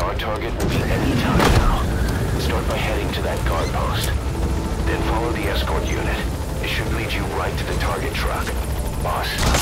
Our target will be any time now. Start by heading to that guard post. Then follow the escort unit. It should lead you right to the target truck. Boss,